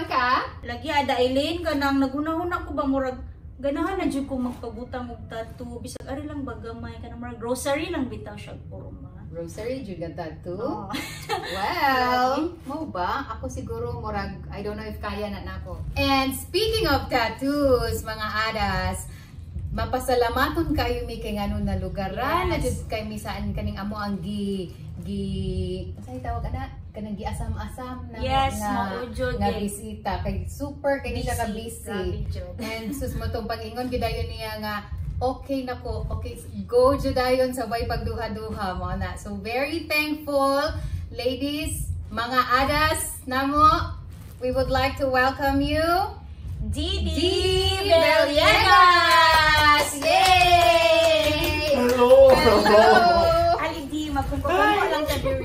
man ka? Lagi ada Eileen kanang naghunahuna ko ba murag ganahan na jud ko magpabutang og tattoo bisag ari lang bagamay kanang murag grocery lang bitaw siya porma. Grocery jud ka tattoo? Oh. Well, mo ba? Ako siguro murag I don't know if kaya na nako. And speaking of tattoos, mga adas, mapasalamaton kayo mi kay ngano na lugaran na jud kay misaan kaning amo ang tawag ana kanang giasam-asam na nga bisita kay super kay siya ka busy. And sus mo tong pag-ingon gidayon niya nga okay nako, okay go jud dayon sabay pagduha-duha mo na. So very thankful ladies, mga adas namo. We would like to welcome you DeeDee Villegas! Yay! Hello! Ali di magkumpara lang ka diri.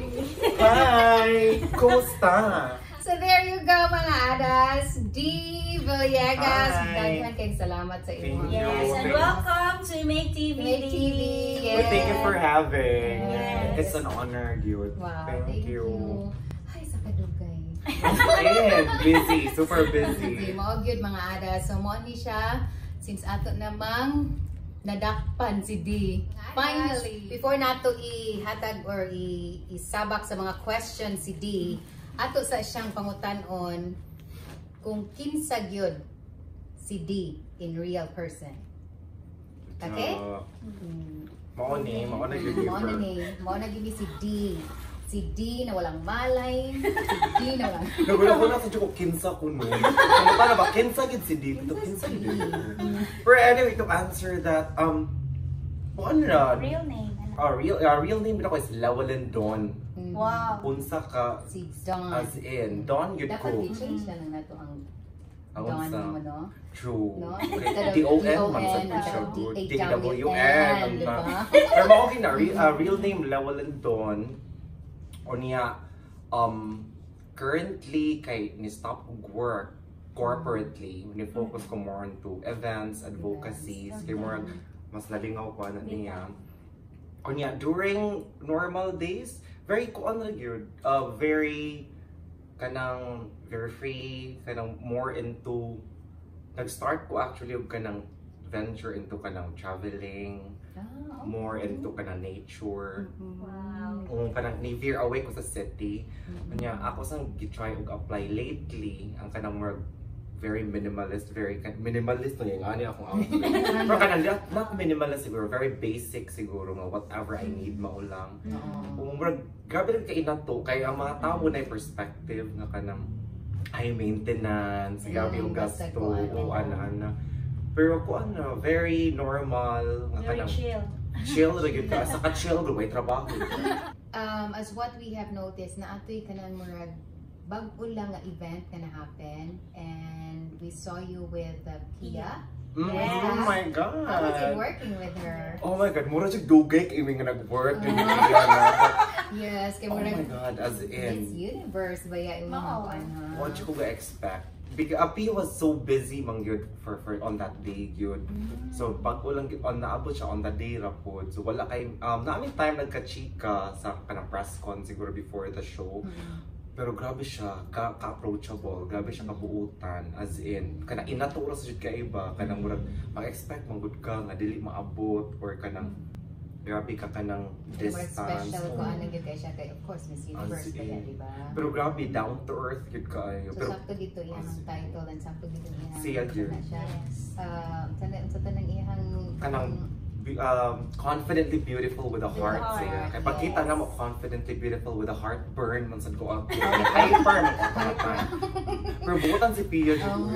Hi! Kumusta? So there you go mga adas, DeeDee Villegas. Hi. Daghan kayong salamat sa inyo. Thank you. Yes, and welcome to Ma2ke TV. Ma2ke, yes. Well, thank you for having. Yes. It's an honor, dude. Wow, Thank you. Ay, sa kadugay. Busy, super busy. Mao gyud mga adas. So mo ni siya since ato namang nadakpan si D. Finally, before nato ihatag or isabak sa mga questions si D, ato sa siyang pangutan-on kung kinsa gyud si D in real person. Okay? Mao ni Mao na gyud si D. Si D na walang malay, si D na walang... Nagulang ko na sa ko kinsa ko nun. Ano pa na ba? Kinsa gid si D? Ito kinsa gid. But anyway, to answer that, ano na? Real name. Real name ko is Lawalen Don. Wow. Unsa ka si Don. as in Don yun ko. Dapat i-change na lang nato ang Don mo, no? True. No? D-O-N man sa siya. D-W-N. Pero mao na real name Lawalen Don. O niya currently kay ni stop work corporately, ni focus ko more into events, advocacies, kay more mas nalingaw ko na niya. O niya during normal days, very very kanang very free, kanang more into nag-start ko actually og kanang venture into kanang traveling, more into kanang nature. Wow. Kung kanang ni-veer away ko sa city. Kanya ako sang gi-try og apply lately ang kanang more very minimalist no yung ani akong outfit. Pero kanang not minimalist siguro, very basic siguro nga whatever I need mao lang. Kung grabe rin kay inato kay ang mga tao na perspective nga kanang high maintenance, grabe yung gasto o ana-ana. Pero ko very normal nga Very kanang chill. Chill ra gyud ka sa ka-chill go may trabaho. As what we have noticed na atoy kanang murag bag-o lang nga event na happen and we saw you with Pia. Yes. Oh my god. How was it working with her? Oh my god, mura jud dugay kay nga nag-work ni Yes, kay Oh murag my god, as Miss in. Universe baya yung mga What you could expect? Because Pia was so busy mang yun for on that day yun. So pag ulang naabot siya on that day rapod. So wala kay naaming time nagka-chika sa kanang press con siguro before the show. Pero grabe siya ka-approachable, grabe siya kabuutan as in kanang inaturo sa jud ka iba kanang murag mag-expect manggod ka nga dili maabot or kanang grabe ka kanang distance. Special ko anong yun kaya siya kay of course Miss Universe ba yan, diba? Pero grabe down to earth yun ka ayo. So sakto dito iyang title and sakto dito iyang siya yun. Sa tanang iyang kanang confidently beautiful with a heart siya. Kaya pagkita na mo confidently beautiful with a heart burn man sad ko ako. Hyper man ako. Pero bukutan si Pia dito.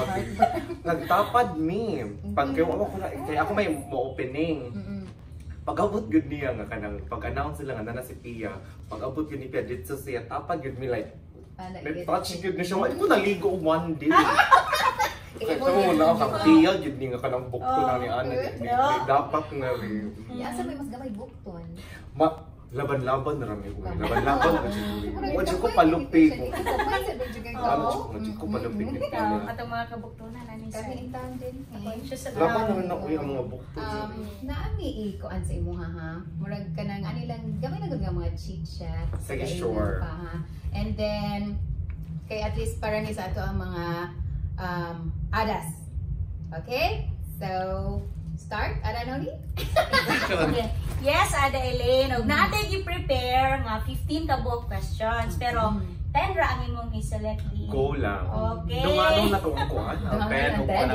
Nagtapad me. Pag kaya ako may opening. Pag-abot gud niya nga kanang pag-announce sila nga na si Pia, pag-abot gud ni Pia dito siya tapad gud mi like touch gud ni siya. Wala ko naligo one day. Kaya mo na kang Pia gud ni nga kanang bukton na ni ana dapat na rin. Asa may mas gamay bukton. Laban-laban na rami ko. Laban-laban na siya. Wadyo ko palupi ko. Wadyo ko palupi ko. Atong mga kabuktunan ani sa. Kami intan din. Laban na rin ako yung mga bukton. Naami ikuan sa imo ha. Murag kanang ani lang gamay na gud nga mga chitchat. Sige, sure. And then Kay at least para ni sa ato ang mga adas. Okay? So, start, Ada Noli? Yes, Ada Elaine. Og natin i-prepare nga 15 kabog questions. Pero 10 ra ang imong i-select di. Go lang. Okay. Dumanong na itong kuhan. Pen,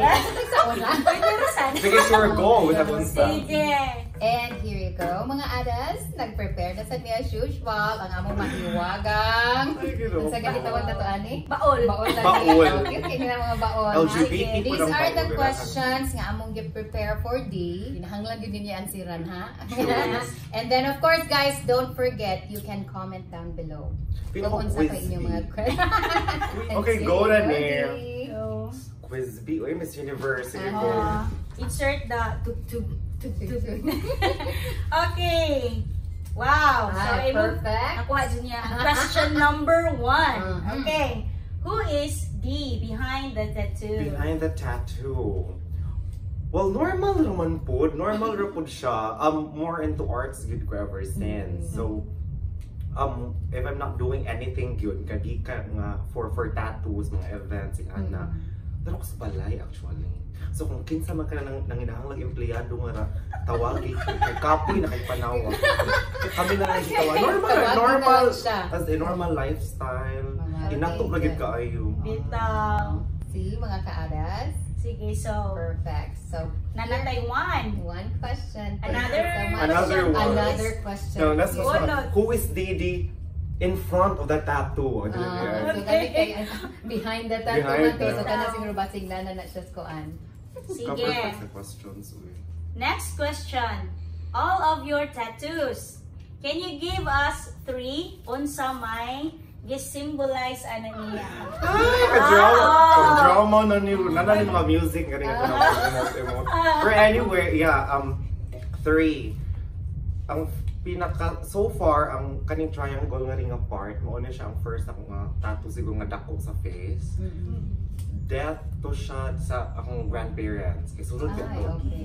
Sige, sure, go. With a sige. And here you go. Mga adas, nag-prepare na sa niya as usual. Ang among mahiwagang. Sa ganitawag na to, ani? Baol. Baol. Okay, okay na mga baol. LGBT. These are the questions nga among gi-prepare for D. Hinahanglan din niya ansiran, ha? And then, of course, guys, don't forget, you can comment down below. Kung unsa pa inyong mga questions. Okay, go na niya. Quiz B. Uy, Miss Universe. Go. Insert the tug. Okay. Wow. So, perfect. Nakuha dyan niya. Question number 1. Okay. Who is D behind the tattoo? Behind the tattoo. Well, normal naman po. Normal ra po siya. More into arts good ko ever since. So, if I'm not doing anything good, kadi ka nga for tattoos, mga events, ana, pero ko sa balay actually. So kung kinsa man ka nang inahanglang empleyado nga tawagi, kay kapoy na kay panawa. Kami na lang gitawa. Normal. As a normal lifestyle. Inatok na gid kaayo. Bitaw. See, mga kaadas. Sige, so perfect. So nanatay one question. Another question. No, that's who is DeeDee in front of the tattoo? Okay. Behind the tattoo. So kana siguro basig na siya koan. Sige. Next question. All of your tattoos. Can you give us 3 unsa may gi-symbolize ana niya? Drama na ni mga music nga rin emote. But anyway, yeah, 3. Ang pinaka so far ang kaning triangle nga ring apart, mao na siya ang first akong tattoo siguro nga dako sa face. Death to siya sa akong grandparents. Kay sulod ko.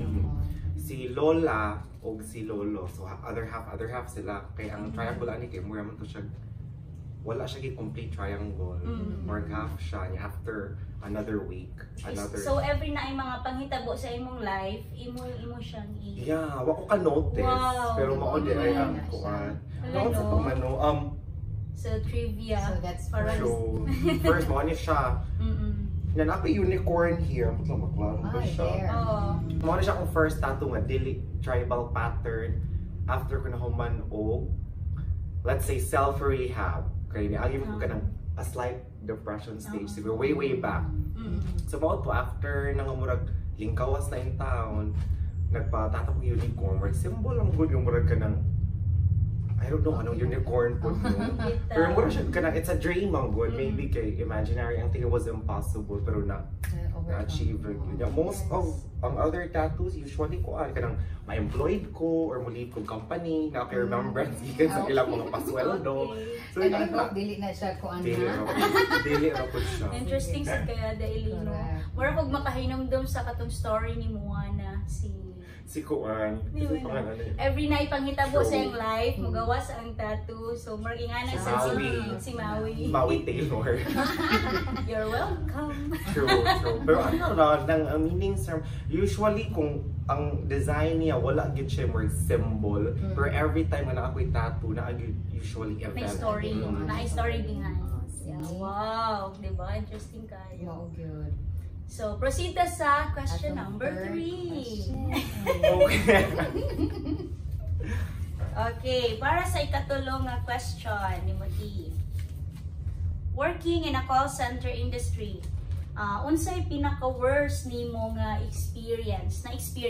Si Lola o si Lolo. So other half sila. Kay ang triangle ani kay mura man to siya. Wala siya complete triangle. More half siya after another week. So every na ay mga panghitabo sa imong life, imo siyang Yeah, wa ko ka-notice. Wow. Pero mao di ay ang kuan. No, sa pamano so trivia. So that's so, first mo ni siya. Yan ako unicorn here. Maklaro ba siya? Mao ni siya akong first tattoo nga dili tribal pattern after ko nahuman og let's say self-rehab. Kaya niagim ko ka ng a slight depression stage. Siguro way back. So about po after nangamurag lingkawas na in town, nagpatatak ko unicorn. Symbol ang good yung murag ka ng I don't know anong unicorn po no. Pero murag siya ka ng it's a dream ang good. Maybe kay imaginary ang thing was impossible pero na-achieve yun. Most of ang other tattoos usually ko ka ng ma-employed ko or muli ko company na kay remembrance gikan sa ilang mga pasweldo. So dili na siya ko ano. Dili ra po siya. Interesting sa kaya daily no. Mura pag makahinumdum sa katong story ni Moana si Kuan. Every night panghitabo sa iyang life, magawas ang tattoo. So, margingan na si Maui. Maui Taylor. You're welcome. True. Pero ano na, meaning usually kung ang design niya, wala gid siya more symbol. Pero every time na ako'y tattoo, na usually event. May story. May story behind. Wow. Diba? Interesting kayo. Wow, good. So, proceed na sa question number 3. Okay. Okay, para sa ikatulong na question ni Ma2ke. Working in a call center industry, unsay pinaka-worst nimo nga experience?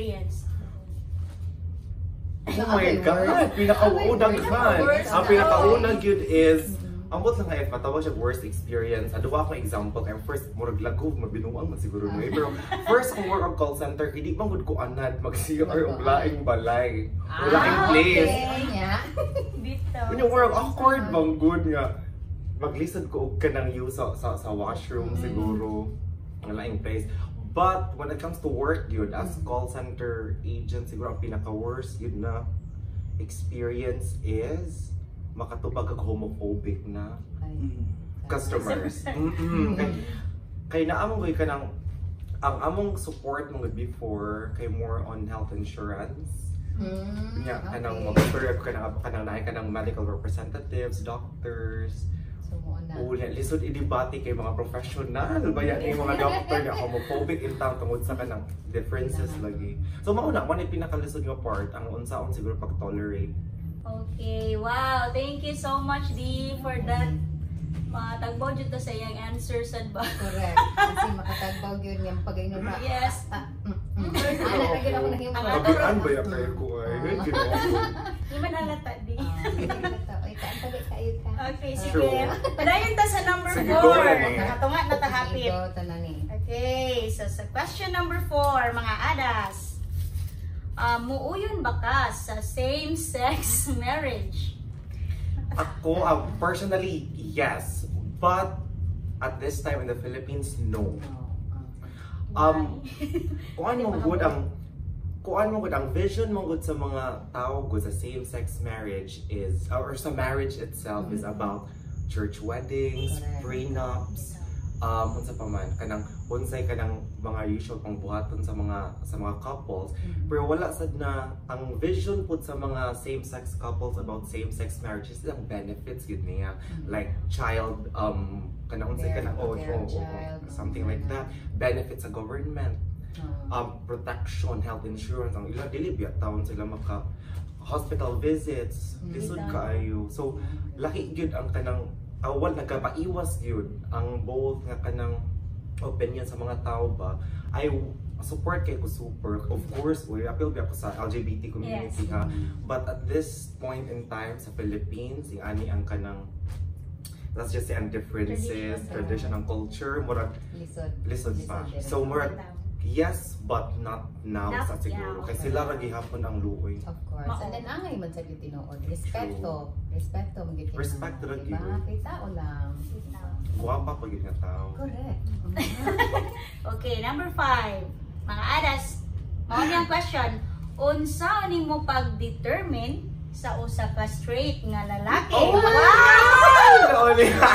Oh my God! Pinaka-unang kan! Ang pinaka-unang yun is ambot lang nga matawag siya worst experience. Aduwa akong example kay first murag lagog mabinuang man siguro no. Pero first kung work ang call center hindi man gud ko anad mag-CR og laing balay. O laing place. Kunya work awkward bang good nga maglisod ko og kanang use sa washroom siguro ang laing place. But when it comes to work yun as call center agent siguro ang pinaka-worst yun na experience is makatubag kag homophobic na. customers. Kay naamong ka ng ang among support mo before kay more on health insurance. Nya kanang mag-refer kanang naay kanang medical representatives, doctors. Unya lisod i-debate kay mga professional bayan yung mga doctor nga homophobic in town tungod sa kanang differences lagi. So mao na man pinakalisod nga part ang unsaon siguro pag-tolerate. Okay, wow. Thank you so much Dee for that. Matagbaw jud ta sa iyang answers sad ba? Correct. Kasi makatagbaw gyud yang pag-inom na. Yes. Ana ra gyud ako nahimo. Abian ba ya kayo ko ay ginoo. Iman halata Dee. Ay kaantay kayo ka. Okay, sige. Padayon ta sa number 4. Nakatunga na ta hapit. Okay, so sa question number 4, mga adas. Muuyon ba ka sa same-sex marriage? Ako, personally, yes. But, at this time in the Philippines, no. Kuan mo gud ang vision mo gud sa mga tao gud sa same-sex marriage is, or sa marriage itself is about church weddings, prenups, unsa pa man kanang unsay kanang mga usual pang buhaton sa mga couples, pero wala sad na ang vision pud sa mga same-sex couples about same-sex marriages ang benefits gid niya, like child kanang unsay kanang something like that, benefits sa government, protection, health insurance, ang ila dili biya taon sila maka hospital visits, lisod kaayo. So laki gyud ang kanang awal nagkapaiwas yun ang both nga kanang opinion sa mga tao ba. I support kay ko super, of course we appeal ba ko sa LGBT community ha, but at this point in time sa Philippines yung ani ang kanang, let's just say ang differences, tradition ang culture murag lisod pa, so murag yes, but not now sa siguro. Kasi sila ra gihapon ang luoy. Of course. And then angay man sa tinuod. Respeto. Respeto mo gid. Respect ra gyud. Kay tao lang. Guwapa pa gyud nga tao. Correct. Okay, number 5. Mga adas, mao ni ang question. Unsa nimo pag-determine sa usa ka straight nga lalaki? Oh, wow!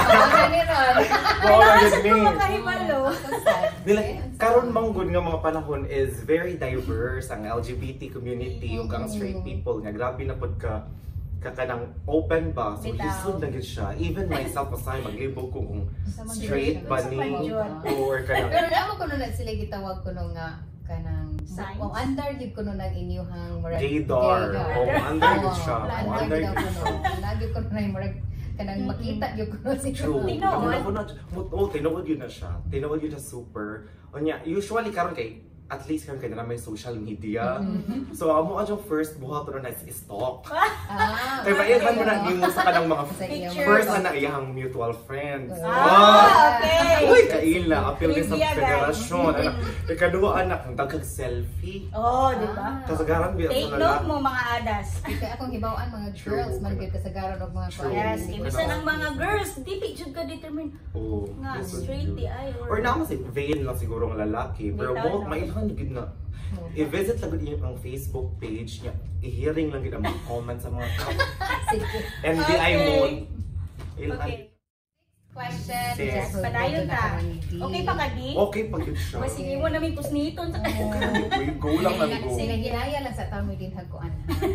Karon manggod nga mga panahon is very diverse ang LGBT community ug ang straight people nga grabe na pud ka kanang open ba, so lisod na gid siya. Even myself aside maglibog ko kung straight ba ni or kanang, pero namo kuno na sila gitawag kuno nga kanang under gid kuno nang inyuhang gaydar. Under gid siya. Under gid siya. Lagi kuno na murag kanang makita gyud kuno si True. Tinuod yun na siya. Tinuod yun na super. Onya, usually karon kay at least karon kay na may social media. So amo ang first buhat ron na stalk. Kay bayan mo na nimo sa kanang mga first na iyang mutual friends. Okay. Uy, kaila apil ni sa federasyon. Ikaduha anak ng daghang selfie. Oh, di ba? Kasagaran biya take note mo mga adas. Kaya akong hibawan mga girls man gid kasagaran og mga yes, ibisan ang mga girls dili jud ka determine. Oh, nga straight di ay or na si vain lang siguro ng lalaki, pero both mailhan gid na i-visit lang gid ang Facebook page niya, i-hearing lang gid ang mga comments sa mga NBI mode. Okay. Question. Yes, padayon ta. Okay pa ka di? Okay pa gid siya. Mas sige mo namin kusniton sa Go lang lang go. Sige ginaya lang sa taon mo din hagkuan.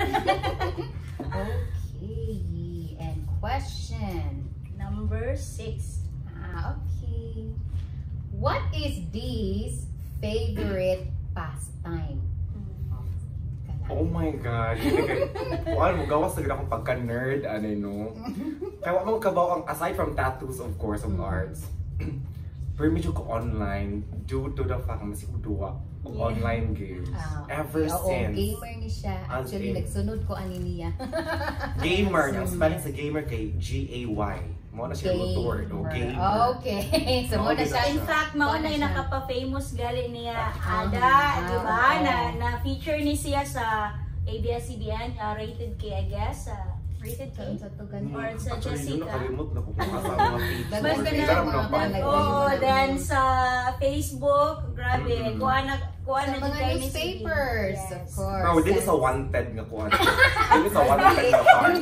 Okay. And question number 6. Okay. What is Dee's favorite pastime? Oh my God! Kuan mo gawas na akong pagka-nerd no. Kaya mo kabaw ang aside from tattoos of course of arts. Pero medyo ko online due to the fact na siguro online games. Ever since. Gamer ni siya. Actually nagsunod ko ani niya. Gamer, ang spelling sa gamer kay G-A-Y. Mo na siya motor, no? Gamer. Okay. So mo na siya. In fact, mao na yung nakapa-famous gali niya Ada, di ba? Na feature ni siya sa ABS-CBN, rated K, I guess. Rated K? Sa tugan. Or sa Actually, yun Jessica? nakalimot na kung sa mga page. Mas Or ganun. Oo, then sa Facebook, grabe. Kuha na Sa mga kayo ni newspapers, Cebu. of course. Bro, dito sa wanted nga kuha. Dito sa wanted nga part.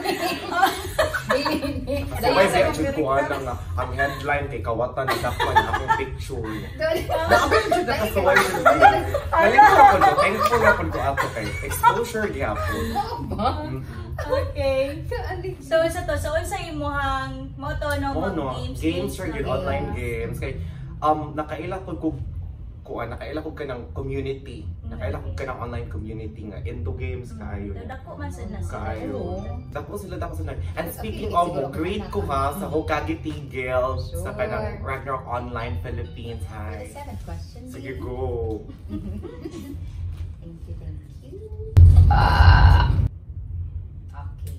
Kasi may medyo kuha na nga ang headline kay Kawatan na dakpan na akong picture. Nakapagod na kasuway yung video. Nalimutan ko no, thankful na po ko ato kay exposure gyapon. Okay. So sa to, so unsa imong moto no games or yun online games kay nakaila ko nakaila ko kanang community. Nakaila ko kanang online community nga into games kaayo. Dako man sila Kaayo. Dako sila. And speaking of, grade ko ha sa Ma2ke TV sa kanang Ragnarok Online Philippines. Hi. 7 questions. Sige, go. Thank you. Okay.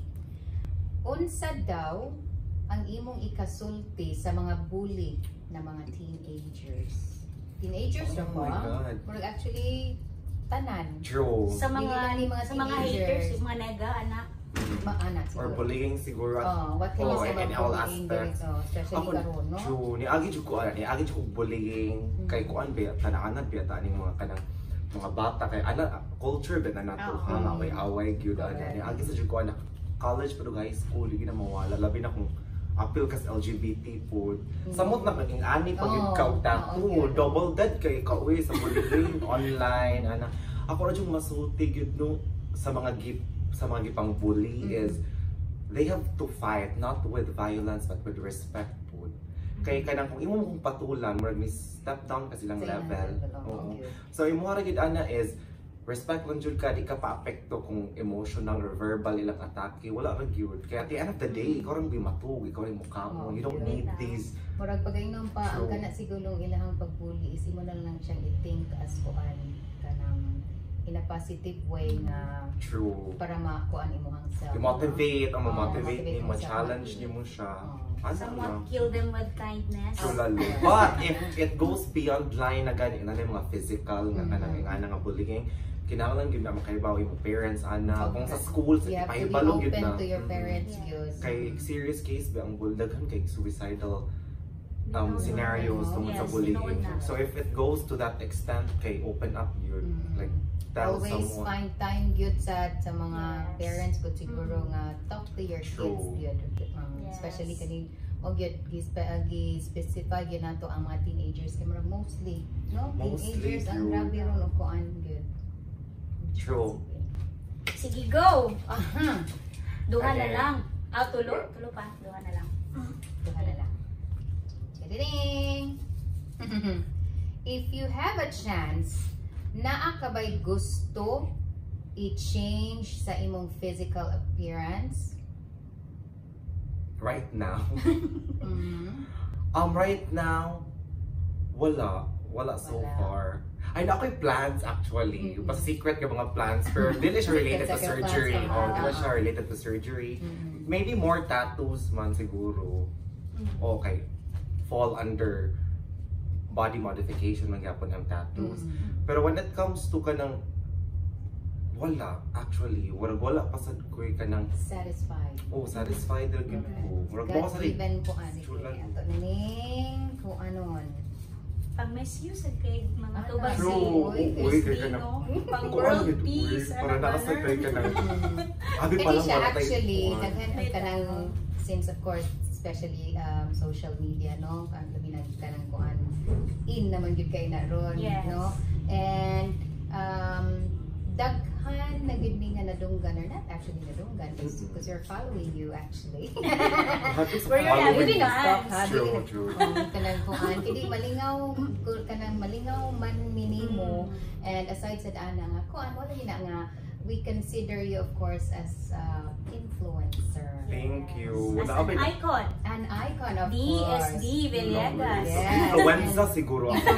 Unsa daw ang imong ikasulti sa mga bully na mga teenagers? Teenagers na Oh my God. Murag actually tanan. True. sa mga haters, teenagers. yung mga nega anak. Maanak Or siguro. bullying siguro. What can you say in about all bullying aspects. dito? Especially karon, no? True. Niagi jud ko bullying kay kuan ba kanaanan ba taning mga kanang mga bata kay ana culture ba na nato ha away gyud ana niagi sa jud ko ana college pero high school gina mawala labi na kung appeal kas LGBT food. Samot na kaging ani pag ikaw tattoo, double dead kay kauwi sa bullying online ana. Ako ra jud masulti gyud no sa mga gipang bully is they have to fight not with violence but with respect food. Kay kanang kung imo mong patulan murag ni step down ka silang level. So imo ra gyud ana is respect lang jud ka, di ka pa-apekto kung emotional or verbal ilang atake, wala ra gyud. Kaya at the end of the day, ikaw ring bimatug, ikaw ring mukha mo. You don't need these. Murag pagainom pa ang kana siguro ilahang pagbully, isimo na lang siyang i-think as kuan kanang in a positive way nga True. para makuan imong self. I-motivate, ang ma-motivate motivate niyo, mo ma-challenge siya. niyo mo siya. Somewhat kill them with kindness. True lalo. But if it goes beyond line na gani, na mga physical nga nga bullying, kinahanglan gyud na makaibaw imong parents ana kung sa school sa pahibalo gyud na to your parents gyud. Kay serious case ba ang buldagan kay suicidal scenarios tungod sa bullying. So if it goes to that extent kay open up yun like tell always someone. find time gyud sa mga parents but siguro nga talk to your kids gyud. Especially kani gyud gi-specify gyud nato ang mga teenagers kay mostly no teenagers ang grabe ron og kuan gyud. True. Sige, go! Duha na Okay. lang. Tulo pa. Duha na lang. Duha na lang. Ding! If you have a chance, naa ka ba'y gusto i-change sa imong physical appearance? Right now. Right now, wala so far. Ay, ako'y plans actually. Basta secret ka mga plans. Pero dili siya related to surgery. Dili siya related to surgery. Maybe more tattoos man siguro. Okay. Fall under body modification man gyapon ang tattoos. Pero when it comes to kanang wala actually. Wala pa sad ko kanang Satisfied. Satisfied ra gyud ko. Murag ko sa even ko ani ato naning kung anon. Pag misuse kay mga tubag True. Uy, kay ka na. pang world peace. Para nakasad kay ka na. Abi pa Kaya lang siya wala actually, tayo. daghan ka ng, since of course, especially social media, no? Ang labi na ka ng kuhan. In naman yun kayo na ron, no? And daghan na gid mi nga nadunggan, or not actually nadunggan, because you're following you actually. Where you're having Hindi na stop, ha? True. Kanang kuhan, kini kanang malingaw man minimo. And aside sa ana nga kuan, wala yun na nga we consider you of course as influencer. Thank you. As an icon. An icon of course. DeeDee Villegas. Yes. Influenza siguro ako.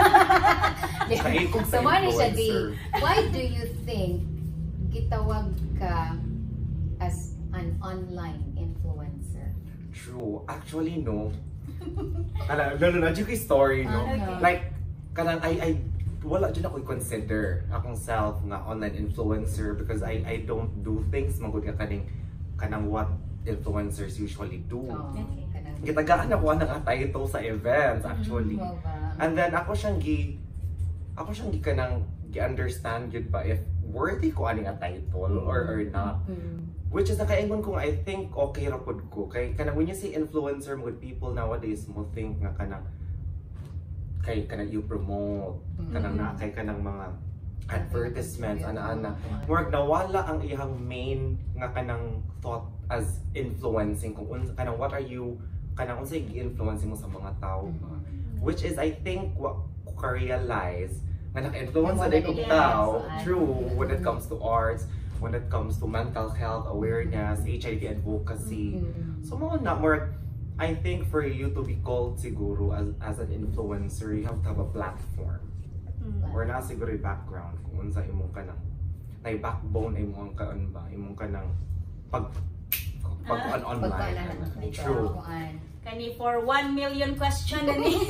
So why siya di? Why do you think gitawag ka as an online influencer? True. Actually, no. Nandiyo ko yung story, no? Like, kanang I wala dyan ako i-consider akong self nga online influencer because I don't do things magod nga kaning kanang what influencers usually do. Okay. Gitagaan ako ng title sa events actually. And then ako siyang kanang gi-understand yun ba if worthy ko aning a title or not. Which is nakaingon ko I think okay ra pud ko kay kanang when you say influencer mo people nowadays mo think nga kanang you promote kanang na kay kanang mga advertisements ana murag nawala ang iyang main nga kanang thought as influencing kung kanang what are you kanang unsay gi-influencing mo sa mga tao which is I think what ko realize nga naka-influence sa kong tao true when it comes to arts, when it comes to mental health awareness, HIV advocacy. So mo na more I think for you to be called siguro as an influencer you have to have a platform or na siguro yung background kung unsa imong kanang nay backbone imong kaon ba imong kanang pag online. True. Kani for 1 million question na ni.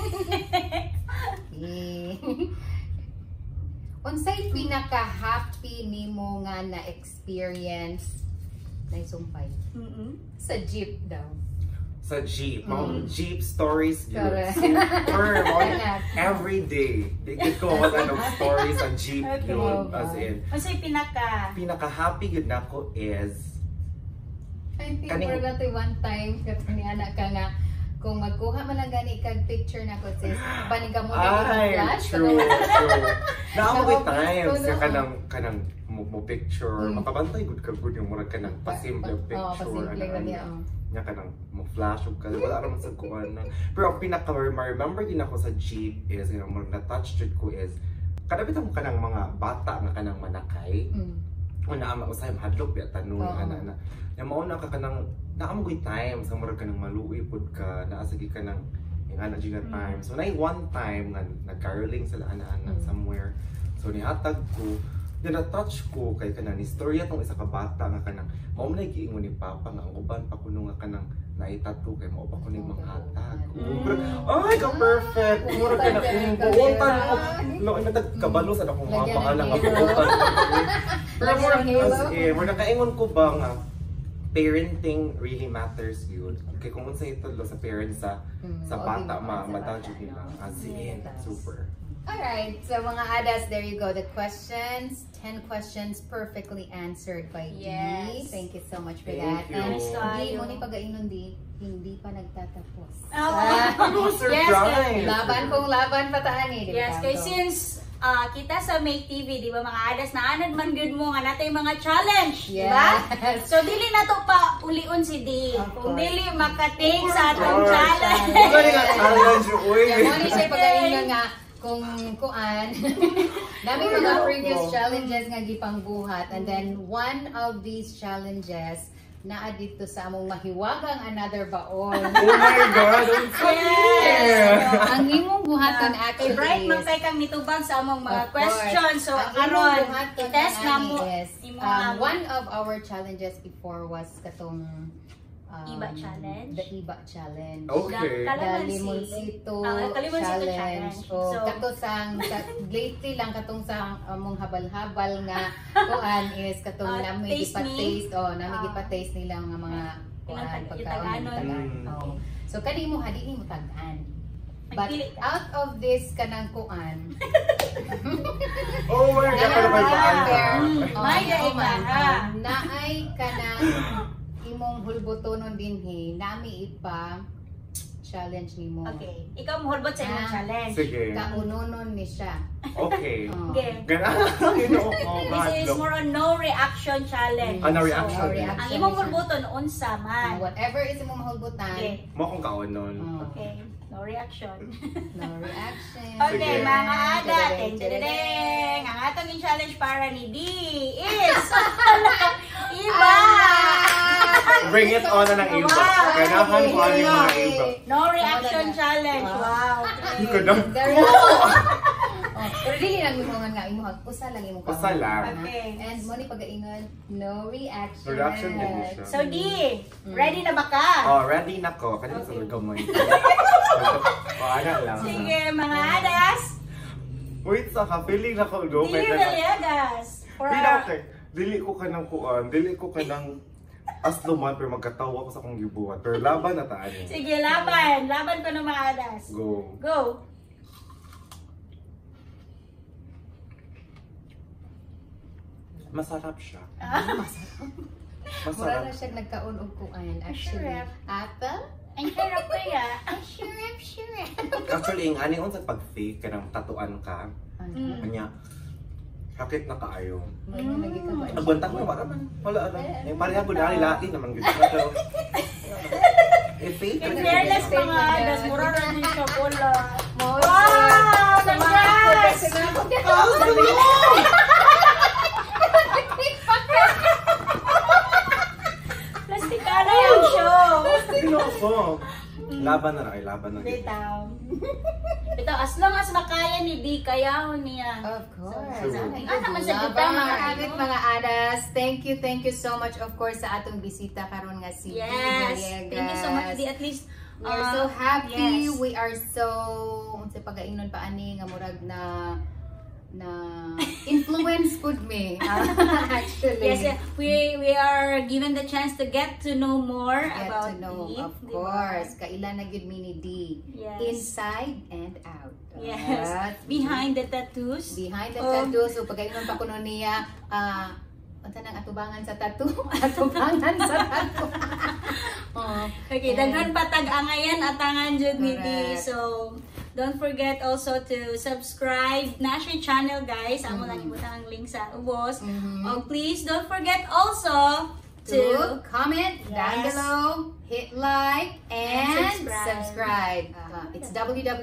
Unsay pinaka-happy nimo nga na-experience na isumpay? Sa jeep daw. Sa jeep. Jeep stories yun. Super. Every day. Dikit ko wala ng stories sa jeep yun. As in. Unsay pinaka-happy yun ako is I think we're not one time katong anak ka nga kung magkuha man lang gani kag picture na ko sis banig ka mo flash true. Naamo ko times ka kanang mo picture makabantay good ka good yung murag kanang pasimple picture nya kanang mo flash ug ka wala ra man sa kuan pero ang pinaka remember din ako sa jeep is yung murag na touch jud ko is kadapit ang kanang mga bata nga kanang manakay una ama usay mahadlok biya tanong ana na mauna ka kanang naamoy time sa murag kanang maluoy pud ka naasagi ka nang nga na time so nay one time nga nag-caroling sila ana somewhere so nihatag ko na touch ko kay kanang istorya tong isa ka bata nga kanang mao man giingon ni papa nga ang uban pa kuno nga kanang naitato kay mao pa ko ning manghatag ay ka perfect murag ka na buotan ko no natag kabalo sa akong mga pangalan nga buotan pero murag nakaingon ko ba nga parenting really matters yun. Kaya kung unsa ito sa parents sa bata madadyo nila. As in, super. Alright, so mga adas, there you go. The questions, 10 questions perfectly answered by Dee. Thank you so much for that. And Dee, mo ni pag-ainon Dee, hindi pa nagtatapos. Surprise! Laban pataan eh. Yes, kay since kita sa Ma2ke TV, di ba mga adas, naanad man good mo nga natay mga challenge, di ba? So dili na to pa ulion si Dee. Kung dili makatake sa atong challenge. Dili nga challenge uy. Mo ni siya pag-ainon nga kung kuan. Dami mga previous challenges nga gipangbuhat and then one of these challenges naa dito sa among mahiwagang another baon. Oh my God! Ang imong buhaton actually bright man kay kang nitubag sa among mga questions. So aron i-test na mo. One of our challenges before was katong Iba challenge. The Iba challenge. Okay. The Limoncito challenge. So kato sang lately lang katong sa among habal-habal nga kuan is katong nami gipa-taste nami gipa-taste nila mga kuan pagkaon. So kani mo hadi mo tag-an. But out of this kanang kuan. Oh my God. Naay kanang imong hulbotonon dinhi nami ipa challenge nimo. Okay. Ikaw mo hulbot sa imong challenge. Sige. Kaunonon ni siya. Okay. Okay. This is more on no reaction challenge. No reaction. Ang imong hulboton unsa man. Whatever is imong hulbotan. Mo kung kaunon. Okay. No reaction. No reaction. Okay, mga ada, ding ang atong challenge para ni Dee is iba. Bring it on na ng iba. Kailangan ko ang mga iba. No reaction challenge. Wow. Pero dili lang mo nga imuhag usa lang imong usa lang. Okay. And mo ni pag-ingon no reaction. No reaction din siya. So Dee, ready na ba ka? Oh, ready na ko. Kanina sa gamay. Ana lang. Sige, mga adas. Wait sa ka, feeling na ko do. Dee Villegas. Dili ko kanang kuan, dili ko kanang aslo man, pero magkatawa ko sa akong gibuhat. Pero laban na taan. Sige, laban. Laban ko ng mga adas. Go. Go. Masarap siya. Mura na siya nagkaon og kuan actually. Apple? Ang sarap kaya. Ang syrup. Actually, ang aning sa pag-fake, kanang tatuan ka. Kanya, sakit na kaayo. Nagbantang mo, wala alam. Yung pareha ko dahil Latin naman gito. Pero, fake. In fairness mga adas, mura na din siya pula. Wow! Congrats! Plastic ka na yung show. Laban na rin, laban na rin. Bitaw. Bitaw, as long as makaya ni Dee, kaya niya. Of course. Naman sa bitaw mga habit mga adas. Thank you so much of course sa atong bisita karon nga si DeeDee Villegas. Thank you so much, Dee. At least we're so happy. Yes. We are so unsa pagaingnon pa ani nga murag na influence pud me actually. Yes, we are given the chance to get to know more about Dee. Of course. Kaila na gyud mi ni Dee. Yes. Inside and out. Yes. Behind the tattoos. Behind the tattoos. So pagaingnon pa kuno niya unsa nang atubangan sa tattoo? Atubangan sa tattoo. Okay, daghan patag angayan atangan jud ni Dee. So don't forget also to subscribe na siya channel guys. Amo lang ibutang ang link sa ubos. Please don't forget also to comment down below, hit like and subscribe. It's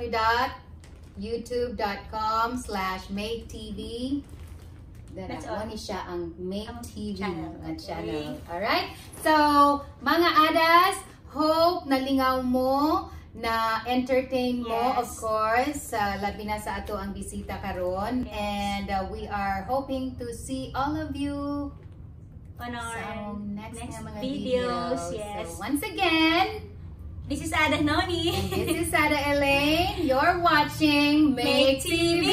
www.youtube.com/Ma2ke TV. That's all. Siya ang Ma2ke TV channel. Alright? So, mga adas, hope nalingaw mo, na entertain mo, of course, labi na sa ato ang bisita karon. And we are hoping to see all of you on our next mga videos. Yes. So, once again, this is Ada Noni. And this is Ada Elaine. You're watching Ma2ke TV.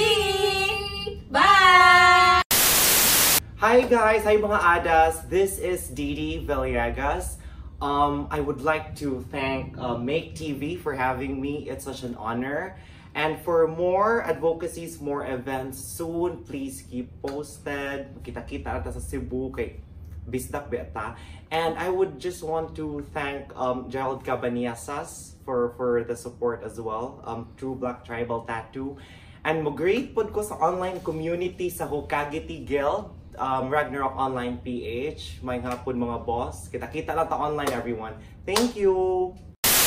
Bye! Hi guys! Hi mga adas! This is DeeDee Villegas. I would like to thank Ma2ke TV for having me. It's such an honor. And for more advocacies, more events soon, please keep posted. Kita-kita sa Cebu kay Bisdak Beta. And I would just want to thank Gerald Cabaniasas for the support as well. True Black Tribal Tattoo. And mag-great po ko sa online community sa Hokageti Guild. Ragnarok Online PH. May hapon mga boss. Kita-kita lang ta online everyone. Thank you!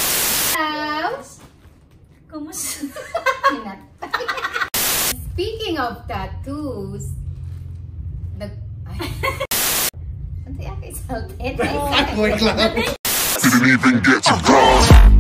Kumusta? Speaking of tattoos, Didn't even get to bronze.